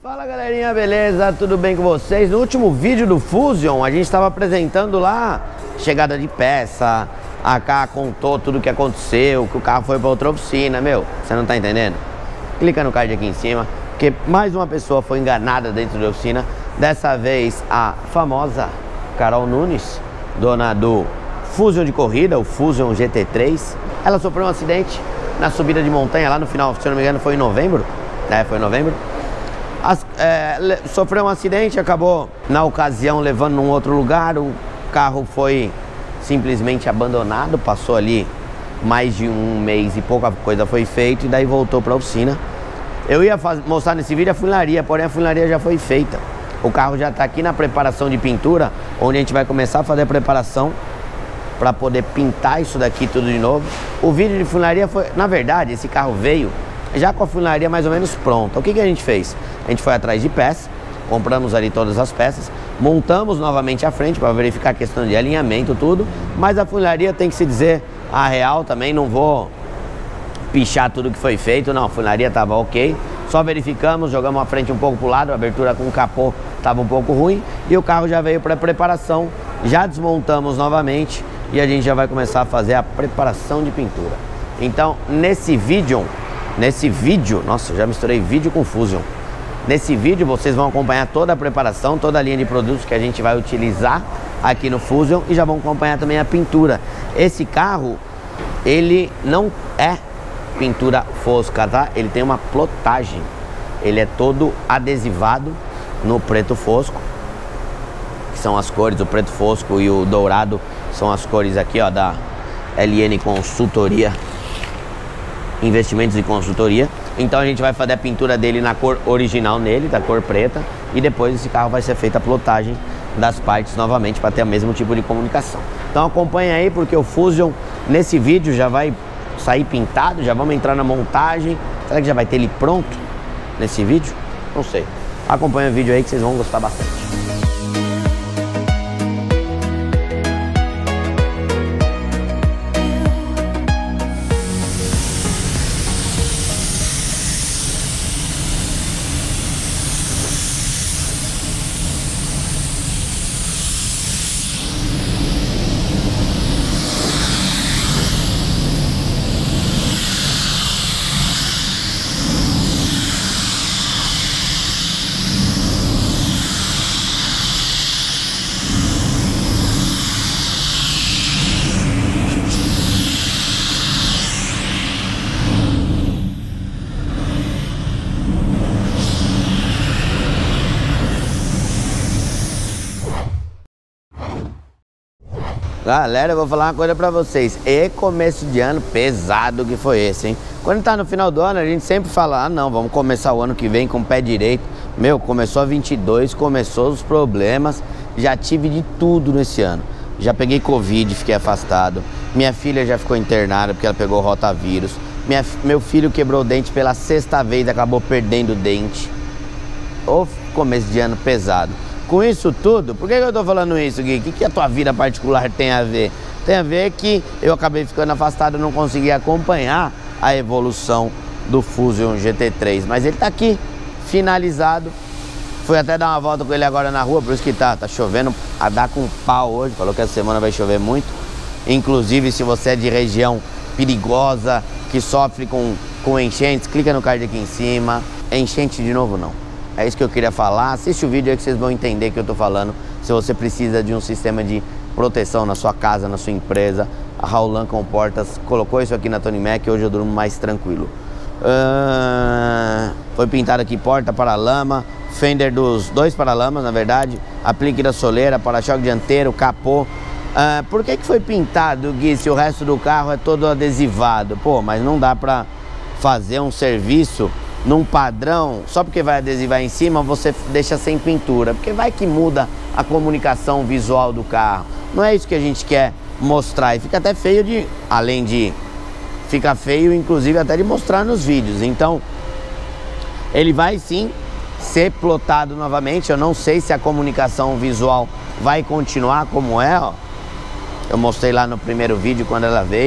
Fala galerinha, beleza? Tudo bem com vocês? No último vídeo do Fusion, a gente estava apresentando lá chegada de peça, a K contou tudo o que aconteceu, que o carro foi para outra oficina. Meu, você não tá entendendo? Clica no card aqui em cima, porque mais uma pessoa foi enganada dentro da oficina. Dessa vez a famosa Carol Nunes, dona do Fusion de corrida, o Fusion GT3. Ela sofreu um acidente na subida de montanha lá no final, se eu não me engano foi em novembro. Foi em novembro. Sofreu um acidente, acabou na ocasião levando num outro lugar. O carro foi simplesmente abandonado, passou ali mais de um mês e pouca coisa foi feita e daí voltou para a oficina. Eu ia mostrar nesse vídeo a funilaria, porém a funilaria já foi feita. O carro já está aqui na preparação de pintura, onde a gente vai começar a fazer a preparação para poder pintar isso daqui tudo de novo. O vídeo de funilaria foi, na verdade, esse carro veio já com a funilaria mais ou menos pronta. O que a gente fez? A gente foi atrás de peças, compramos ali todas as peças, montamos novamente a frente para verificar a questão de alinhamento, tudo. Mas a funilaria tem que se dizer a real também, não vou pichar tudo que foi feito, não. A funilaria estava ok, só verificamos, jogamos a frente um pouco para o lado, a abertura com o capô estava um pouco ruim e o carro já veio para preparação, já desmontamos novamente e a gente já vai começar a fazer a preparação de pintura. Então, nesse vídeo, nossa, já misturei vídeo com Fusion. Nesse vídeo vocês vão acompanhar toda a preparação, toda a linha de produtos que a gente vai utilizar aqui no Fusion e já vão acompanhar também a pintura. Esse carro, ele não é pintura fosca, tá? Ele tem uma plotagem. Ele é todo adesivado no preto fosco, que são as cores, o preto fosco e o dourado são as cores aqui, ó, da LN Consultoria, Investimentos e Consultoria. Então a gente vai fazer a pintura dele na cor original nele, da cor preta, e depois esse carro vai ser feita a plotagem das partes novamente para ter o mesmo tipo de comunicação. Então acompanha aí, porque o Fusion nesse vídeo já vai sair pintado, já vamos entrar na montagem. Será que já vai ter ele pronto nesse vídeo? Não sei. Acompanha o vídeo aí que vocês vão gostar bastante. Galera, eu vou falar uma coisa pra vocês. E começo de ano pesado que foi esse, hein? Quando tá no final do ano, a gente sempre fala: ah não, vamos começar o ano que vem com o pé direito. Meu, começou a 22, começou os problemas. Já tive de tudo nesse ano. Já peguei Covid, fiquei afastado. Minha filha já ficou internada porque ela pegou rotavírus. Meu filho quebrou o dente pela 6ª vez, acabou perdendo o dente. Ou começo de ano pesado. Com isso tudo, por que eu tô falando isso, Gui? O que a tua vida particular tem a ver? Tem a ver que eu acabei ficando afastado, não consegui acompanhar a evolução do Fusion GT3. Mas ele tá aqui, finalizado. Fui até dar uma volta com ele agora na rua, por isso que tá chovendo a dar com pau hoje. Falou que essa semana vai chover muito. Inclusive, se você é de região perigosa, que sofre com enchentes, clica no card aqui em cima. Enchente de novo não. É isso que eu queria falar. Assiste o vídeo aí que vocês vão entender o que eu tô falando. Se você precisa de um sistema de proteção na sua casa, na sua empresa, a Raulan Comportas colocou isso aqui na Tony Mac e hoje eu durmo mais tranquilo. Foi pintado aqui porta, paralama, fender dos dois paralamas, na verdade, aplique da soleira, para-choque dianteiro, capô. Por que foi pintado, Gui, se o resto do carro é todo adesivado? Pô, mas não dá pra fazer um serviço num padrão, só porque vai adesivar em cima, você deixa sem pintura, porque vai que muda a comunicação visual do carro. Não é isso que a gente quer mostrar, e fica até feio além de ficar feio, inclusive até de mostrar nos vídeos. Então, ele vai sim ser plotado novamente. Eu não sei se a comunicação visual vai continuar como é, ó. Eu mostrei lá no primeiro vídeo quando ela veio.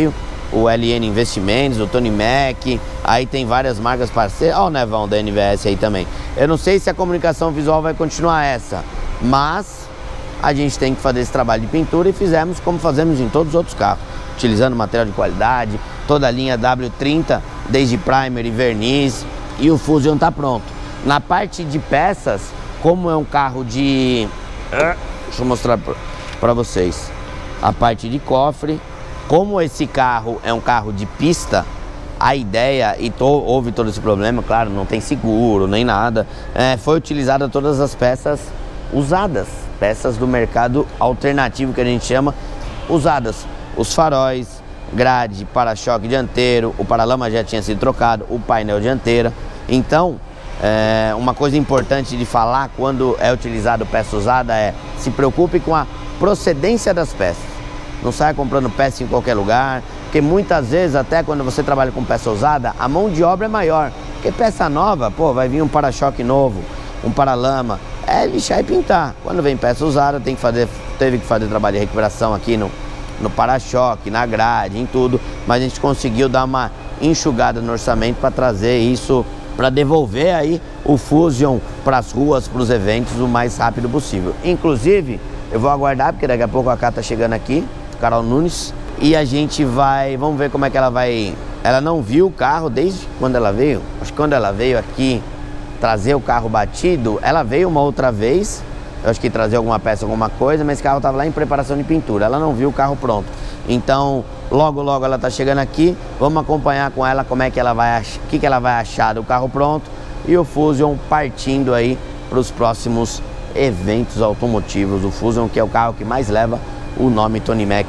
o LN Investimentos, o Tony Mac, aí tem várias marcas parceiras, ó o Nevão da NVS aí também. Eu não sei se a comunicação visual vai continuar essa, mas a gente tem que fazer esse trabalho de pintura e fizemos como fazemos em todos os outros carros, utilizando material de qualidade, toda a linha W30, desde primer e verniz, e o Fusion tá pronto. Na parte de peças, como é um carro de... Deixa eu mostrar para vocês. A parte de cofre, como esse carro é um carro de pista, a ideia, e houve todo esse problema, claro, não tem seguro, nem nada, foi utilizada todas as peças usadas, peças do mercado alternativo que a gente chama, usadas. Os faróis, grade, para-choque dianteiro, o paralama já tinha sido trocado, o painel dianteira. Então, uma coisa importante de falar quando é utilizado peça usada é: se preocupe com a procedência das peças. Não saia comprando peça em qualquer lugar, porque muitas vezes, até quando você trabalha com peça usada, a mão de obra é maior. Porque peça nova, pô, vai vir um para-choque novo, um paralama, é lixar e pintar. Quando vem peça usada, teve que fazer trabalho de recuperação aqui no para-choque, na grade, em tudo, mas a gente conseguiu dar uma enxugada no orçamento para trazer isso, para devolver aí o Fusion para as ruas, para os eventos o mais rápido possível. Inclusive, eu vou aguardar, porque daqui a pouco a Cá tá chegando aqui, Carol Nunes, e a gente vamos ver como é que ela vai. Ela não viu o carro desde quando ela veio. Acho que quando ela veio aqui trazer o carro batido, ela veio uma outra vez, eu acho que trazer alguma peça, alguma coisa, mas esse carro estava lá em preparação de pintura, ela não viu o carro pronto. Então, logo ela tá chegando aqui, vamos acompanhar com ela como é que ela vai achar, o que ela vai achar do carro pronto e o Fusion partindo aí para os próximos eventos automotivos. O Fusion, que é o carro que mais leva o nome Tony Mac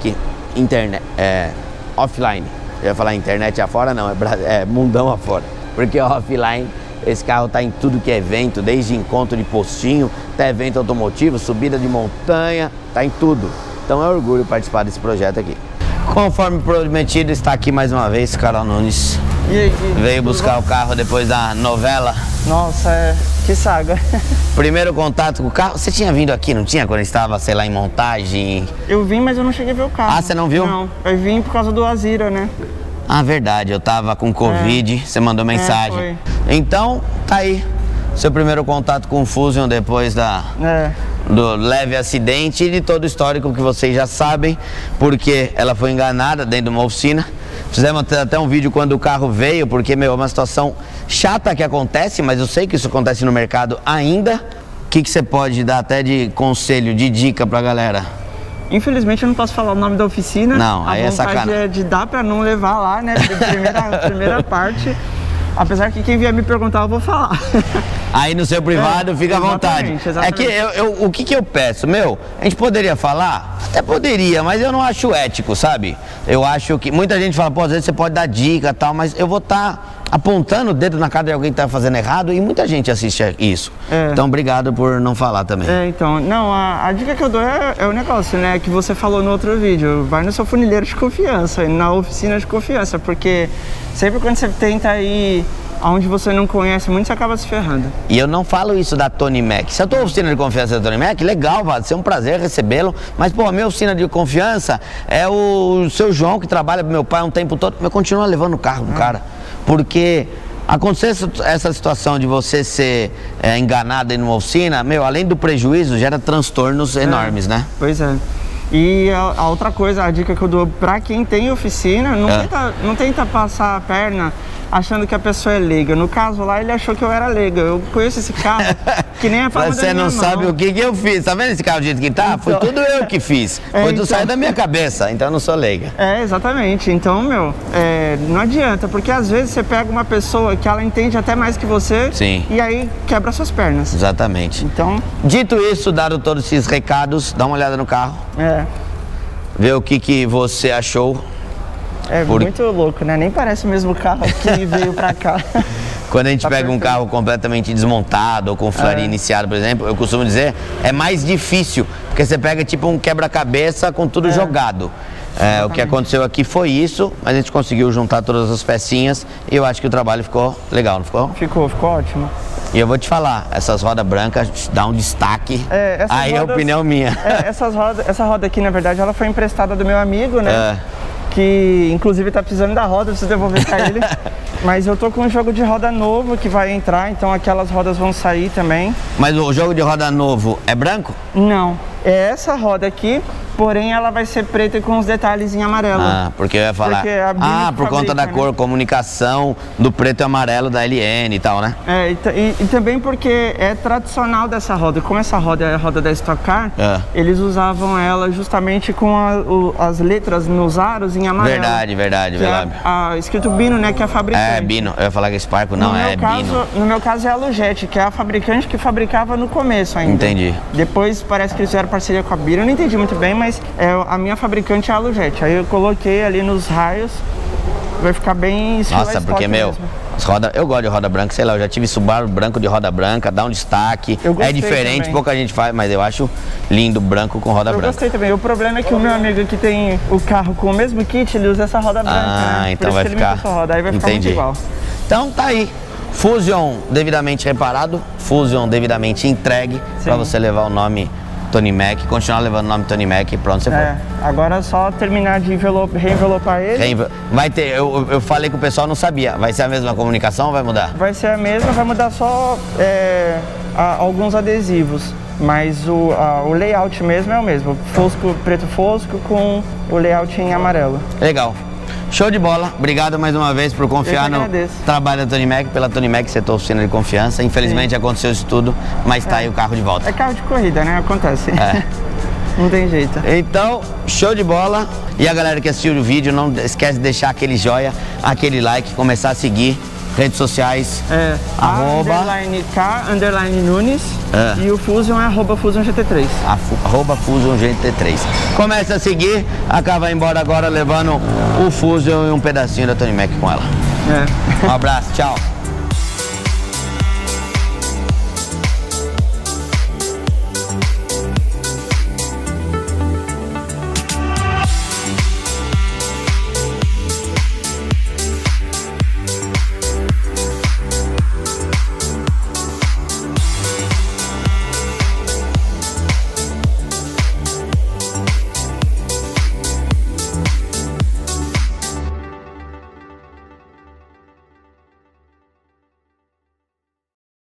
offline. Eu ia falar internet afora, não, é mundão afora, porque offline esse carro tá em tudo que é evento, desde encontro de postinho até evento automotivo, subida de montanha, tá em tudo. Então é um orgulho participar desse projeto aqui. Conforme prometido, está aqui mais uma vez Carol Nunes. E aí, Gui? Veio buscar o carro depois da novela. Nossa, que saga. Primeiro contato com o carro. Você tinha vindo aqui, não tinha? Quando estava, sei lá, em montagem? Eu vim, mas eu não cheguei a ver o carro. Ah, você não viu? Não, eu vim por causa do Azira, né? Ah, verdade, eu tava com Covid, você mandou mensagem. Foi. Então, tá aí. Seu primeiro contato com o Fusion depois do leve acidente e de todo o histórico que vocês já sabem, porque ela foi enganada dentro de uma oficina. Fizemos até um vídeo quando o carro veio, porque, é uma situação chata que acontece, mas eu sei que isso acontece no mercado ainda. O que você pode dar até de conselho, de dica pra galera? Infelizmente eu não posso falar o nome da oficina. Não, aí é sacanagem. A vontade é de dar pra não levar lá, né? Primeira parte. Apesar que quem vier me perguntar, eu vou falar. Aí no seu privado, fica à vontade. Exatamente. É que o que eu peço? A gente poderia falar? Até poderia, mas eu não acho ético, sabe? Eu acho que muita gente fala, pô, às vezes você pode dar dica e tal, mas eu vou estar apontando o dedo na cara de alguém que tá fazendo errado e muita gente assiste isso. Então, obrigado por não falar também. Então, não, a dica que eu dou é o negócio, né, que você falou no outro vídeo. Vai no seu funileiro de confiança, na oficina de confiança, porque sempre quando você tenta ir onde você não conhece muito, você acaba se ferrando. E eu não falo isso da Tony Mac. Se a tua oficina de confiança é da Tony Mac, legal, vai ser um prazer recebê-lo. Mas, pô, a minha oficina de confiança é o seu João, que trabalha pro meu pai um tempo todo, mas continua levando o carro do cara. Porque aconteceu essa situação de você ser enganado em uma oficina, além do prejuízo, gera transtornos enormes, né? Pois é. E a outra coisa, a dica que eu dou pra quem tem oficina, não tenta passar a perna achando que a pessoa é leiga. No caso lá, ele achou que eu era leiga. Eu conheço esse carro que nem a palma da minha mão. Você não sabe o que eu fiz. Tá vendo esse carro do jeito que tá? Então, foi tudo eu que fiz. Foi tudo sair da minha cabeça, então eu não sou leiga. Exatamente. Então, não adianta, porque às vezes você pega uma pessoa que ela entende até mais que você. Sim. E aí quebra suas pernas. Exatamente. Então... Dito isso, dado todos esses recados, dá uma olhada no carro. Ver o que você achou. Muito louco, né? Nem parece o mesmo carro que veio pra cá. Quando a gente pega um carro completamente desmontado ou com faria iniciado, por exemplo, eu costumo dizer, é mais difícil, porque você pega tipo um quebra-cabeça com tudo jogado. O que aconteceu aqui foi isso, mas a gente conseguiu juntar todas as pecinhas e eu acho que o trabalho ficou legal, não ficou? Ficou ótimo. E eu vou te falar, essas rodas brancas dão um destaque, aí é a opinião minha. Essa roda aqui, na verdade, ela foi emprestada do meu amigo, né? que inclusive tá precisando da roda, preciso devolver pra ele. Mas eu tô com um jogo de roda novo que vai entrar, então aquelas rodas vão sair também. Mas o jogo de roda novo é branco? Não, é essa roda aqui, porém ela vai ser preta e com os detalhes em amarelo. Ah, porque eu ia falar. Por conta da cor, comunicação do preto e amarelo da LN e tal, né? É, e também porque é tradicional dessa roda. Como essa roda é a roda da Stock Car, eles usavam ela justamente com as letras nos aros em amarelo. Verdade. Escrito Bino, né, que é a fabricante. É, Bino. Eu ia falar que é Sparco, não, Bino. No meu caso é a Lujet, que é a fabricante que fabricava no começo ainda. Entendi. Depois parece que eles fizeram parceria com a Bino, eu não entendi muito bem, mas a minha fabricante é a Lujet. Aí eu coloquei ali nos raios, vai ficar bem estilo. Nossa, porque, meu, eu gosto de roda branca, sei lá, eu já tive Subaru branco de roda branca, dá um destaque, é diferente, também. Pouca gente faz, mas eu acho lindo branco com roda branca. Eu gostei também, o problema é que o meu amigo que tem o carro com o mesmo kit, ele usa essa roda branca, né? Então vai ficar, roda, aí vai ficar muito igual. Então tá aí, Fusion devidamente reparado, Fusion devidamente entregue, para você levar o nome Tony Mac, continuar levando o nome Tony Mac e pronto, você foi. Agora é só terminar de reenvelopar ele. Vai ter, eu falei que o pessoal não sabia, vai ser a mesma comunicação ou vai mudar? Vai ser a mesma, vai mudar só alguns adesivos, mas o layout mesmo é o mesmo, preto fosco com o layout em amarelo. Legal. Show de bola, obrigado mais uma vez por confiar no trabalho da Tony Mac, pela Tony Mac ser tua oficina de confiança. Infelizmente aconteceu isso tudo, mas tá aí o carro de volta. É carro de corrida, né? Acontece. Não tem jeito. Então, show de bola. E a galera que assistiu o vídeo, não esquece de deixar aquele joia, aquele like, começar a seguir. Redes sociais, _K_Nunes e o Fusion é @Fusion GT3. @Fusion GT3. Começa a seguir, a K vai embora agora levando o Fusion e um pedacinho da Tony Mac com ela. Um abraço, tchau.